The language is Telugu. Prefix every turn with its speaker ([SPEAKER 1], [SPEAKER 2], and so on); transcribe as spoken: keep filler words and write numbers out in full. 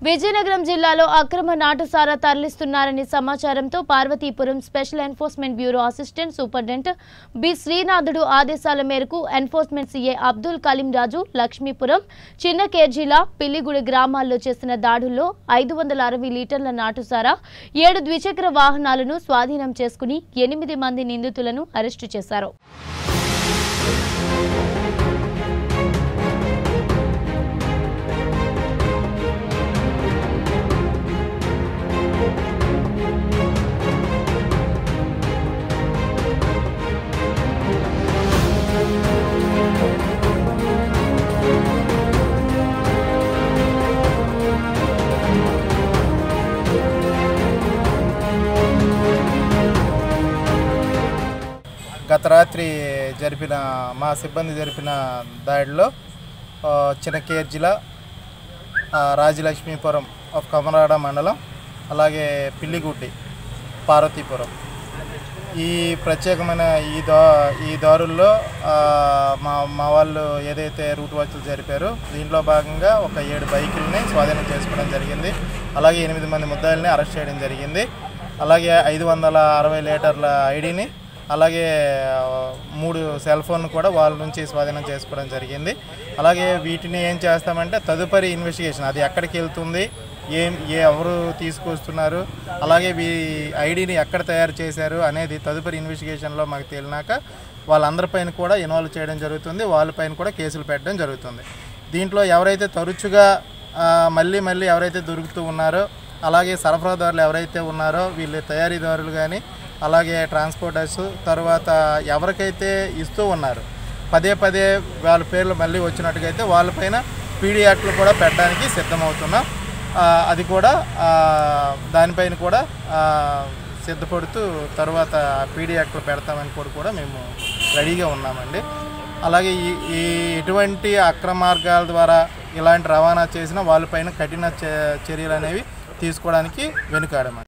[SPEAKER 1] విజయనగరం జిల్లాలో అక్రమ నాటుసారా తరలిస్తున్నారని సమాచారంతో Parvathipuram special enforcement bureau assistant superintendent B Srinathudu ఆదేశాల మేరకు ఎన్ఫోర్స్మెంట్ సీఏ అబ్దుల్ కలీం రాజు లక్ష్మీపురం చిన్న కేర్జిలా పిల్లిగుడి గ్రామాల్లో చేసిన దాడుల్లో ఐదు వందల అరవై లీటర్ల నాటుసారా ఏడు ద్విచక్ర వాహనాలను స్వాధీనం చేసుకుని ఎనిమిది మంది నిందితులను అరెస్టు చేశారు.
[SPEAKER 2] గత రాత్రి జరిపిన మా సిబ్బంది జరిపిన దాడిలో చిన్న కేర్జిలా రాజలక్ష్మీపురం ఆఫ్ కమరాడ మండలం అలాగే పిల్లిగుడ్డి పార్వతీపురం ఈ ప్రత్యేకమైన ఈ దా ఈ దారుల్లో మా మా వాళ్ళు ఏదైతే రూట్ వాచ్లు జరిపారో దీంట్లో భాగంగా ఒక ఏడు బైకుల్ని స్వాధీనం చేసుకోవడం జరిగింది. అలాగే ఎనిమిది మంది ముద్దాయిల్ని అరెస్ట్ చేయడం జరిగింది. అలాగే ఐదు వందల అరవై లీటర్ల ఐడిని అలాగే మూడు సెల్ ఫోన్ కూడా వాళ్ళ నుంచి స్వాధీనం చేసుకోవడం జరిగింది. అలాగే వీటిని ఏం చేస్తామంటే తదుపరి ఇన్వెస్టిగేషన్ అది ఎక్కడికి వెళ్తుంది, ఏం ఏ ఎవరు తీసుకొస్తున్నారు, అలాగే వీ ఐడిని ఎక్కడ తయారు చేశారు అనేది తదుపరి ఇన్వెస్టిగేషన్లో మాకు తేలినాక వాళ్ళందరిపైన కూడా ఇన్వాల్వ్ చేయడం జరుగుతుంది. వాళ్ళపైన కూడా కేసులు పెట్టడం జరుగుతుంది. దీంట్లో ఎవరైతే తరచుగా మళ్ళీ మళ్ళీ ఎవరైతే దొరుకుతూ ఉన్నారో అలాగే సరఫరాదారులు ఎవరైతే ఉన్నారో వీళ్ళు తయారీదారులు కానీ అలాగే ట్రాన్స్పోర్టర్స్ తర్వాత ఎవరికైతే ఇస్తూ ఉన్నారు పదే పదే వాళ్ళ పేర్లు మళ్ళీ వచ్చినట్టుగైతే వాళ్ళపైన పీడీ యాక్ట్లు కూడా పెట్టడానికి సిద్ధమవుతున్నాం. అది కూడా దానిపైన కూడా సిద్ధపడుతూ తర్వాత పీడీ యాక్ట్లు పెడతామని కూడా కూడా మేము రెడీగా ఉన్నామండి. అలాగే ఈ ఈ ఎటువంటి అక్రమార్గాల ద్వారా ఇలాంటి రవాణా చేసిన వాళ్ళపైన కఠిన చర్యలు అనేవి తీసుకోవడానికి వెనుకాడమండి.